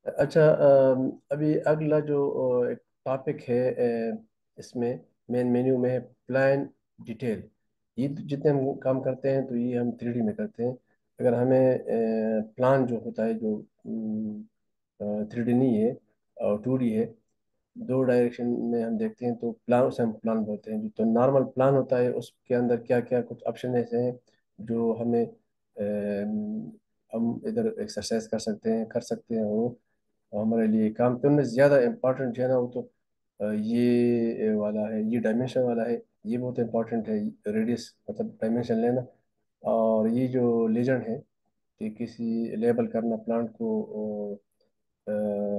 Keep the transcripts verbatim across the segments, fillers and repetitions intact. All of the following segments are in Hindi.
अच्छा, अम, अभी अगला जो अ, एक टॉपिक है, अ, इसमें मेन मेन्यू में है प्लान डिटेल। ये तो जितने हम काम करते हैं तो ये हम थ्री डी में करते हैं। अगर हमें प्लान जो होता है, जो थ्री डी नहीं है और टू डी है, दो डायरेक्शन में हम देखते हैं, तो प्लान उसे हम प्लान बोलते हैं। तो नॉर्मल प्लान होता है, उसके अंदर क्या क्या कुछ ऑप्शन ऐसे हैं जो हमें अम, हम इधर एक्सरसाइज कर सकते हैं, कर सकते हैं वो हमारे लिए काम। तो उनमें ज़्यादा इम्पोर्टेंट जो है ना, वो तो अ, ये वाला है, ये डायमेंशन वाला है। ये बहुत इम्पोर्टेंट है, रेडियस मतलब डायमेंशन लेना। और ये जो लीजेंड है कि किसी लेबल करना प्लांट को, अ,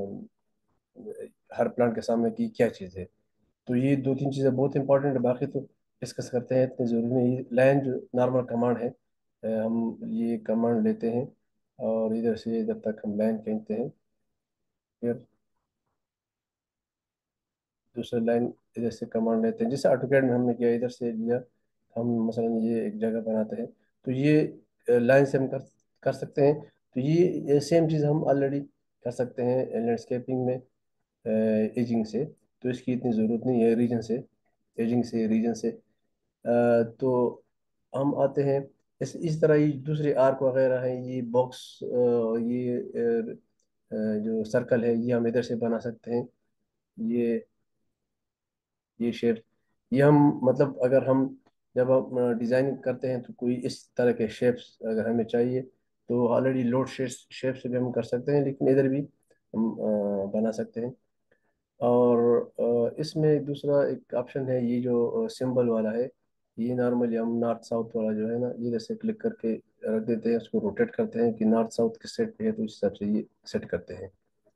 हर प्लांट के सामने की क्या चीज़ है। तो ये दो तीन चीज़ें बहुत इंपॉर्टेंट है, बाकी तो डिस्कस करते हैं, इतनी ज़रूरी नहीं। लाइन जो नॉर्मल कमांड है, अ, हम ये कमांड लेते हैं और इधर से इधर तक हम लाइन खींचते हैं। फिर दूसरा लाइन इधर से कमांड लेते हैं, जैसे ऑटोकैड में हमने किया, इधर से लिया। हम मसलन ये एक जगह बनाते हैं, तो ये लाइन से हम कर कर सकते हैं। तो ये सेम चीज़ हम ऑलरेडी कर सकते हैं लैंडस्केपिंग में, एजिंग से। तो इसकी इतनी ज़रूरत नहीं है रीजन से, एजिंग से, रीजन से। अ, तो हम आते हैं इस इस तरह। ये दूसरे आर्क वगैरह हैं, ये बॉक्स, ये अ, अ, जो सर्कल है, ये हम इधर से बना सकते हैं। ये ये शेप, ये हम मतलब अगर हम जब हम डिज़ाइन करते हैं तो कोई इस तरह के शेप्स अगर हमें चाहिए, तो ऑलरेडी लोड शेप्स शेप से भी हम कर सकते हैं, लेकिन इधर भी हम अ, बना सकते हैं। और अ, इसमें दूसरा एक ऑप्शन है, ये जो सिंबल वाला है। ये नॉर्मली हम नॉर्थ साउथ वाला जो है ना, ये जैसे क्लिक करके रख देते हैं, उसको रोटेट करते हैं कि नॉर्थ साउथ किस सेट पे है, तो उस हिसाब से ये सेट करते हैं।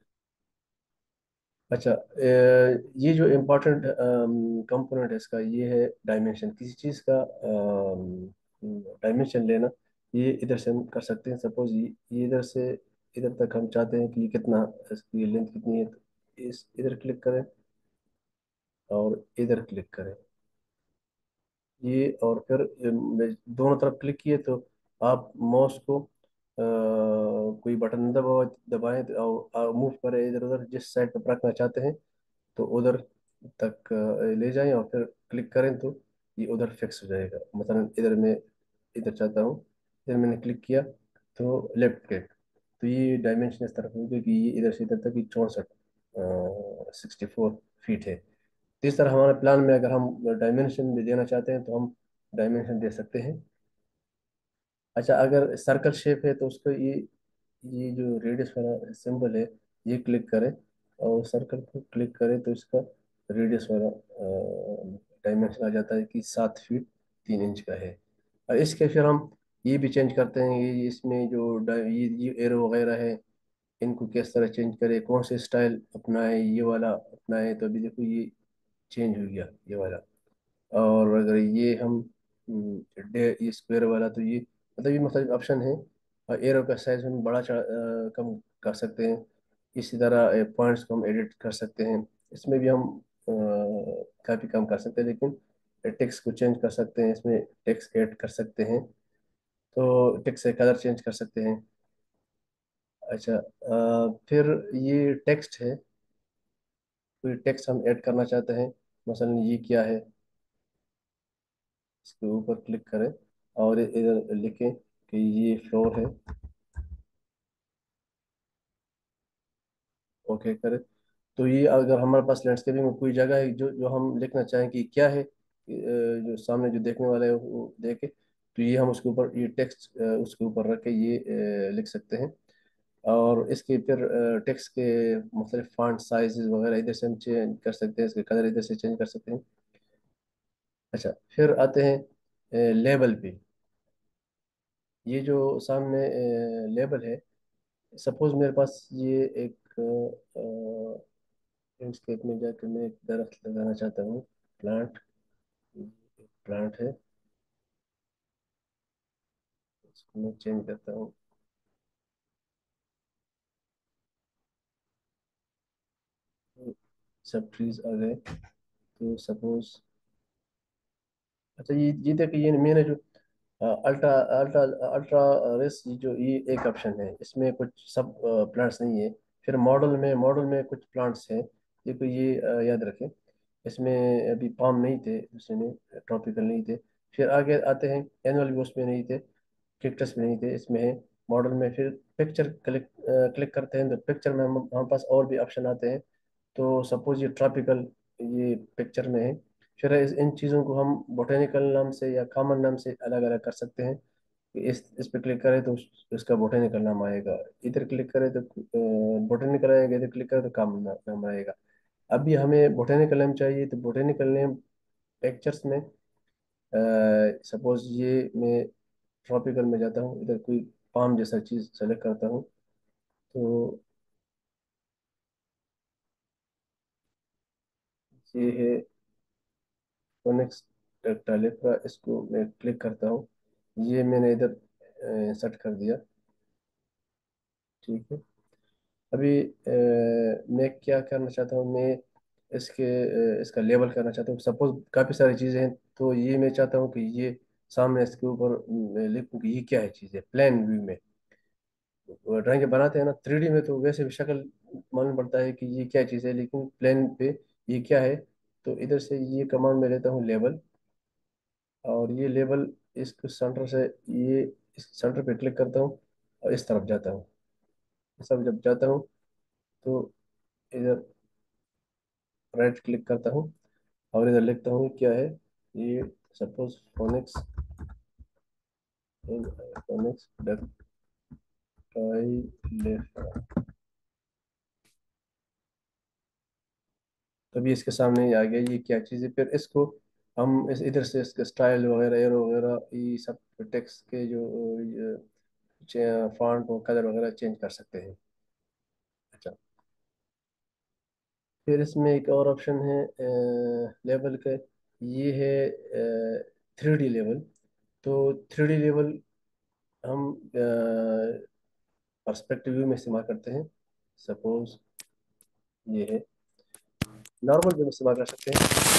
अच्छा, अ, ये जो इम्पोर्टेंट कंपोनेंट है इसका, ये है डायमेंशन। किसी चीज़ का डायमेंशन लेना, ये इधर से हम कर सकते हैं। सपोज ये ये इधर से इधर तक हम चाहते हैं कि ये कितना, इसकी लेंथ कितनी है, तो इस इधर क्लिक करें और इधर क्लिक करें, ये। और फिर अम, दोनों तरफ क्लिक किए तो आप माउस को अ, कोई बटन दबाओ, दबाएं तो और मूव करें इधर उधर, जिस साइड पर रखना चाहते हैं तो उधर तक अ, ले जाएं, और फिर क्लिक करें तो ये उधर फिक्स हो जाएगा। मतलब इधर मैं इधर चाहता हूँ, इधर मैंने क्लिक किया तो लेफ्ट क्लिक, तो ये डायमेंशन इस तरफ होगी कि ये इधर से इधर तक चौंसठ सिक्सटी फोर फीट है। तो इस तरह हमारे प्लान में अगर हम डायमेंशन भी देना चाहते हैं तो हम डायमेंशन दे सकते हैं। अच्छा, अगर सर्कल शेप है तो उसको ये ये जो रेडियस वाला सिंबल है, ये क्लिक करें और सर्कल को क्लिक करें तो इसका रेडियस वाला डायमेंशन आ जाता है कि सात फीट तीन इंच का है। और इसके फिर हम ये भी चेंज करते हैं, ये इसमें जो डा- ये ये एरो वगैरह है, इनको किस तरह चेंज करें, कौन से स्टाइल अपनाएं, ये वाला अपनाएं। तो अभी देखो ये चेंज हो गया, ये वाला। और अगर ये हम हम्म, डे ये स्क्वायर वाला, तो ये मतलब ये मुख्तलिफ ऑप्शन है। और एरो का साइज हम बड़ा चढ़ा अ, कम कर सकते हैं। इसी तरह पॉइंट्स को हम एडिट कर सकते हैं। इसमें भी हम अ, काफ़ी कम कर सकते हैं, लेकिन टेक्स्ट को चेंज कर सकते हैं, इसमें टेक्स्ट ऐड कर सकते हैं। तो टेक्स्ट से कलर चेंज कर सकते हैं। अच्छा, अ, फिर ये टेक्स्ट है, कोई टेक्स्ट हम ऐड करना चाहते हैं। मसलन ये क्या है, इसके ऊपर क्लिक करें और इधर लिखें कि ये फ्लोर है, ओके करें। तो ये अगर हमारे पास लैंडस्केपिंग में कोई जगह है जो जो हम लिखना चाहें कि क्या है, अ, जो सामने जो देखने वाला है वो देखे, तो ये हम उसके ऊपर ये टेक्स्ट उसके ऊपर रख के ये अ, लिख सकते हैं। और इसके फिर टेक्स्ट के मुख्तलिफ फॉन्ट साइजेस वगैरह इधर से हम चेंज कर सकते हैं, इसके कलर इधर से चेंज कर सकते हैं। अच्छा, फिर आते हैं लेबल पे। ये जो सामने लेबल है, सपोज मेरे पास ये एक लैंडस्केप में जाकर मैं एक दरख्त लगाना चाहता हूँ, प्लांट। प्लांट है, इसको मैं चेंज करता हूँ। तो सब ट्रीज आ गए। तो सपोज, अच्छा ये ये देखिए, ये मैंने जो अल्ट्रा अल्ट्रा अल्ट्रा रेस, ये जो ये एक ऑप्शन है, इसमें कुछ सब प्लांट्स नहीं है। फिर मॉडल में मॉडल में कुछ प्लांट्स हैं। देखो ये अ, याद रखें, इसमें अभी पाम नहीं थे, दूसरे में ट्रॉपिकल नहीं थे। फिर आगे आते हैं, एनुअल भी उसमें नहीं थे, कैक्टस भी नहीं थे, इसमें है मॉडल में। फिर पिक्चर क्लिक क्लिक करते हैं तो पिक्चर में हम हमारे पास और भी ऑप्शन आते हैं। तो सपोज ये ट्रॉपिकल, ये पिक्चर में है। फिर इस इन चीज़ों को हम बोटेनिकल नाम से या कॉमन नाम से अलग अलग कर सकते हैं। इस इस पे क्लिक करें तो उस, इसका बोटेनिकल नाम आएगा, इधर क्लिक करें तो बोटेनिकल आएगा, इधर क्लिक करें तो कॉमन नाम आएगा। अभी हमें बोटेनिकल नेम चाहिए, तो बोटेनिकल नेम पिक्चर्स में सपोज ये मैं ट्रॉपिकल में जाता हूँ, इधर कोई पाम जैसा चीज़ सेलेक्ट करता हूँ। तो ये है फोनिक्स टेक्टालिप्रा, इसको मैं क्लिक करता हूँ। ये मैंने इधर सेट कर दिया। ठीक है। अभी अ, मैं क्या करना चाहता हूँ, मैं इसके अ, इसका लेबल करना चाहता हूँ। सपोज काफ़ी सारी चीज़ें हैं, तो ये मैं चाहता हूँ कि ये सामने इसके ऊपर मैं लिखूँ कि ये क्या है चीज़ है प्लान व्यू में। ड्राइंग बनाते हैं ना थ्री डी में, तो वैसे भी शक्ल मालूम पड़ता है कि ये क्या चीज़ है, लेकिन प्लेन पे ये क्या है। तो इधर से ये कमांड में लेता हूँ लेबल, और ये लेबल इसको सेंटर से, ये इस सेंटर पे क्लिक करता हूँ और इस तरफ जाता हूँ। इस तरफ जब जाता हूँ तो इधर राइट क्लिक करता हूँ और इधर लिखता हूँ क्या है ये, सपोज फोनिक्स, फोनिक्स डक्टाइलेफा। तभी इसके सामने ही आ गया ये क्या चीज़ है। फिर इसको हम इस इधर से इसके स्टाइल वगैरह एरो वगैरह ये सब टेक्स्ट के जो फॉन्ट और कलर वगैरह चेंज कर सकते हैं। अच्छा, फिर इसमें एक और ऑप्शन है लेवल का, ये है थ्री डी लेवल। तो थ्री डी लेवल हम पर्सपेक्टिव व्यू में इस्तेमाल करते हैं। सपोज ये है, नॉर्मल व्यू में इस्तेमाल कर सकते हैं।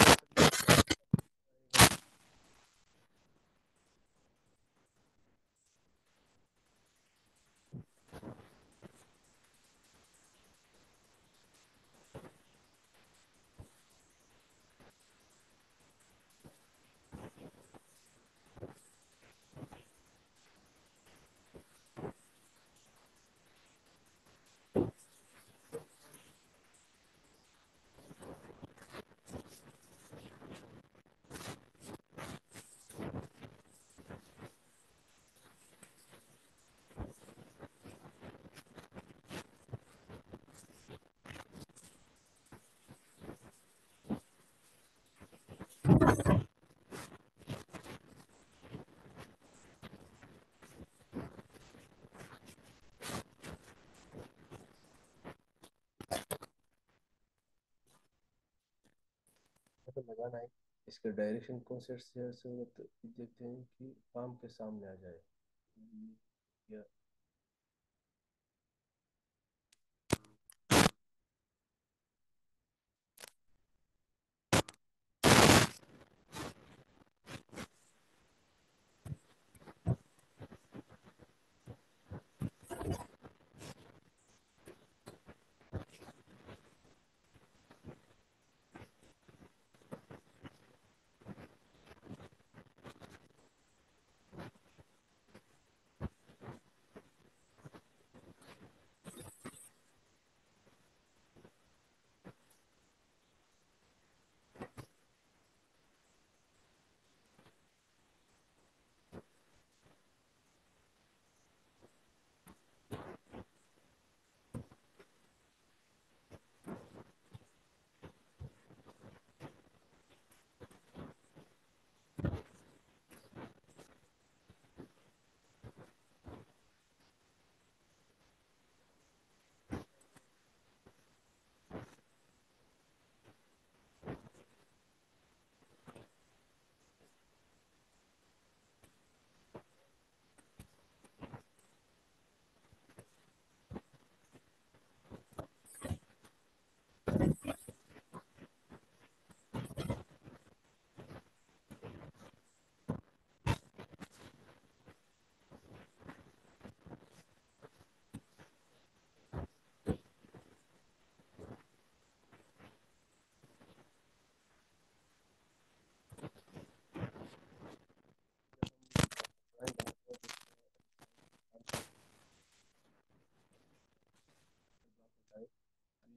तो लगाना है, इसके डायरेक्शन कौन से से से होगा, तो देखते हैं कि पाम के सामने आ जाए या।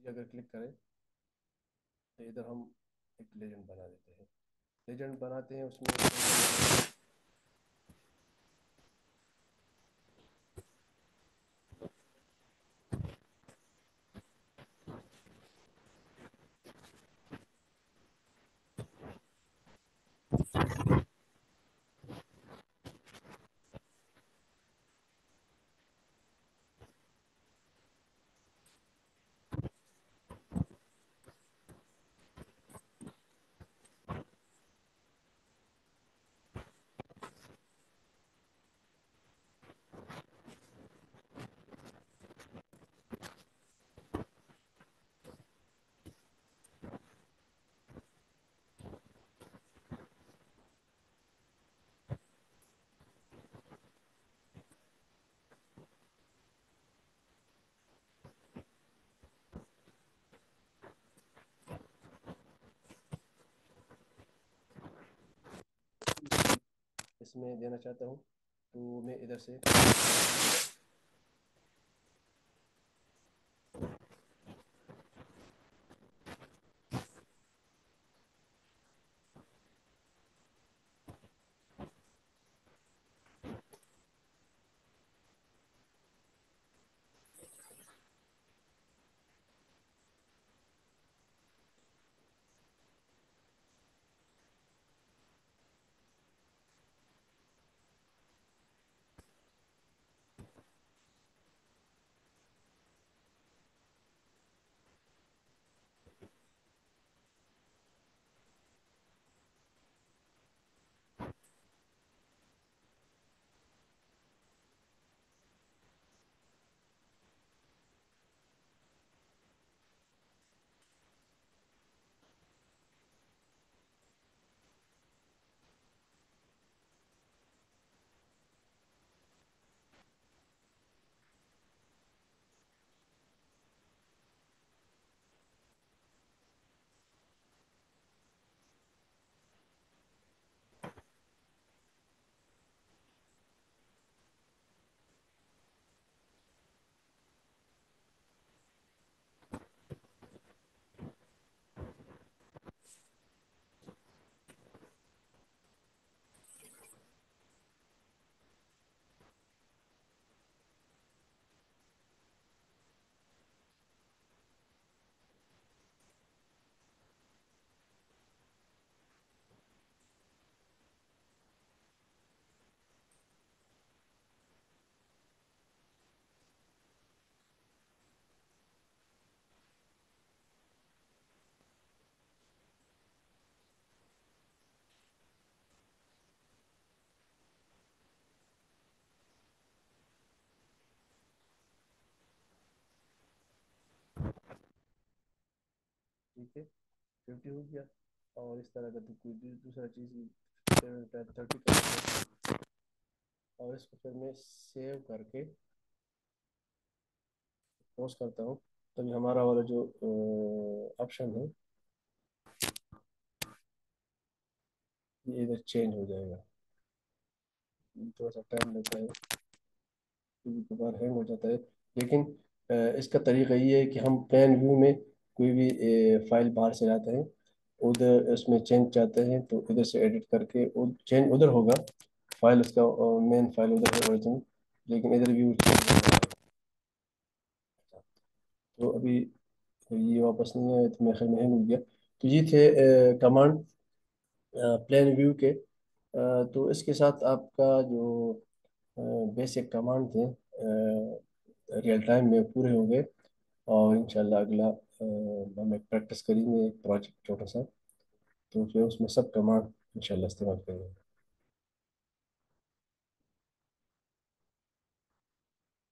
अगर क्लिक करें तो इधर हम एक लेजेंड बना देते हैं। लेजेंड बनाते हैं उसमें। इसमें देना चाहता हूँ तो मैं इधर से ठीक है, फिफ्टी हो गया। और इस तरह का तो कोई दू- दूसरा चीज़ थर्टी का। और इसको फिर मैं सेव करके पोस्ट करता हूँ। तभी हमारा वाला जो ऑप्शन है ये इधर चेंज हो जाएगा। थोड़ा सा टाइम लगता है क्योंकि कई बार हैंग हो जाता है। लेकिन अ, इसका तरीका ये है कि हम प्लान व्यू में कोई भी फाइल बाहर से लाते हैं, उधर उसमें चेंज चाहते हैं तो इधर से एडिट करके चेंज उधर होगा। फाइल उसका मेन फाइल उधर है ओरिजिनल, लेकिन इधर व्यू चेंज होगा। तो अभी ये वापस नहीं आया तो मेरे ख्याल में हैंग हो गया। तो ये थे कमांड प्लान व्यू के। अ, तो इसके साथ आपका जो बेसिक कमांड थे रियल टाइम में पूरे हो गए। और इंशाल्लाह अगला अ, हम एक प्रैक्टिस करेंगे, एक प्रोजेक्ट छोटा सा, तो फिर उसमें सब कमांड इंशाल्लाह इस्तेमाल करेंगे।